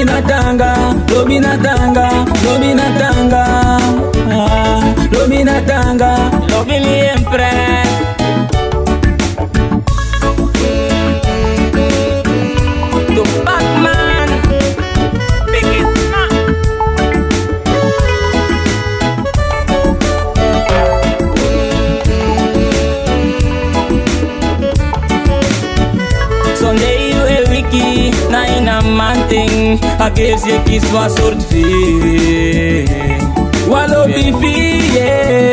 Lominatanga, Lominatanga, Lominatanga, Lominatanga, Lobi mi impress. To Batman, biggest man. Sunday you a wiki, na in a man thing. I guess you kiss was sort fee. Wallo bifi,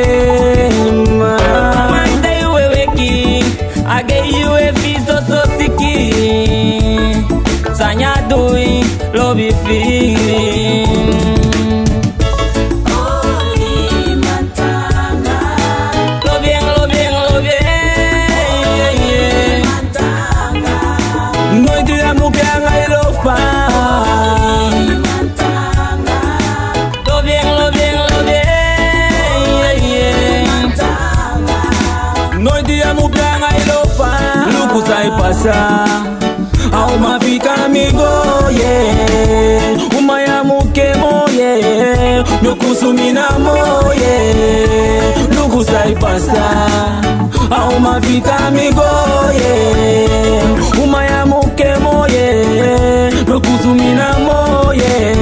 Monday you a wiki, I gave you a piece of so sicky. Sanya doing, lobby feeling. Noite ya mupianga ilofa. Noite ya mupianga ilofa. Luku sai pasa, au mafika amigo yeah. Uma ya muke moye, nukusumina moye. Luku sai pasa, au mafika amigo yeah. Uma ya muke moye, nukusumina moye.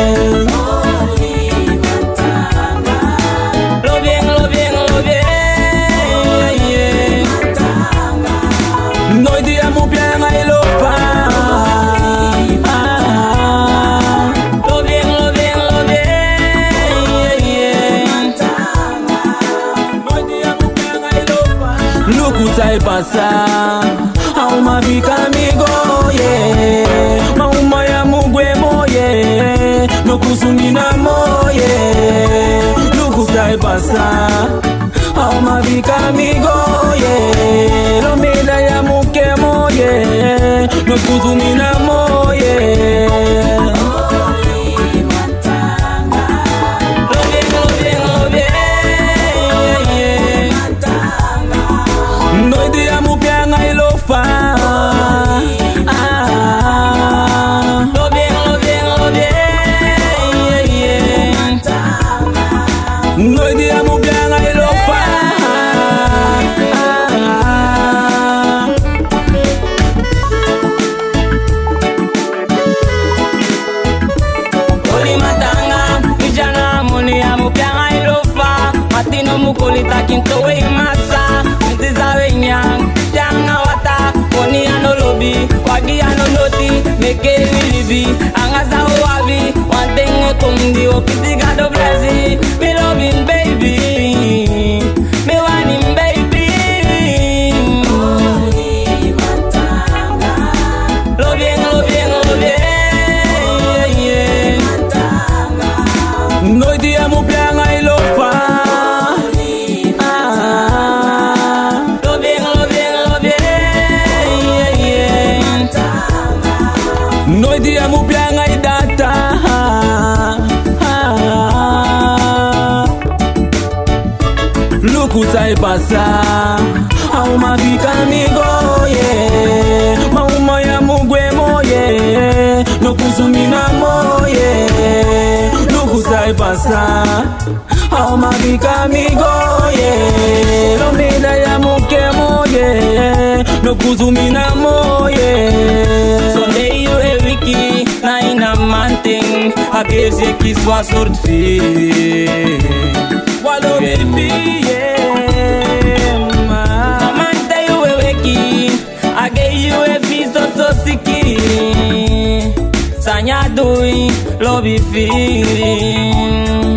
Noite ya mupianga ilofa. Luku sai pasa, au mafika amigo yeah. Mauma ya mugwe moye, nukusumina moye. Luku sai pasa, au mafika amigo yeah. Lomela ya muke moye, nukusumina moye. Noite ya mupianga ilofa. Noite ya mupianga ilofa. Lominatanga, vijana muni ya mupianga ilofa. Matino mukolita kinto we masa. Mtizawe nyang, janga wata. Koni ano lobi, wagi ano noti. Meke wilibi, angaza uwabi. Wantengo tumdi, okisi gado blesi. Me loving baby, me want him baby. Loving, loving, loving. Noite ya mupianga ilofa. Noite ya mupianga idata. Luku sai pasa, au mafika amigo yeah. Mauma ya mugwe moye, nukusumina moye. Luku sai pasa, au mafika amigo yeah. Lomela ya muke moye, nukusumina moye. Sunday you a wiki, na in a man thing. I guess you kiss was sort fee. Wallo bifi yeah. Monday you a wiki, I gave you a piece of so sicky. Sanya doing, lobby feeling.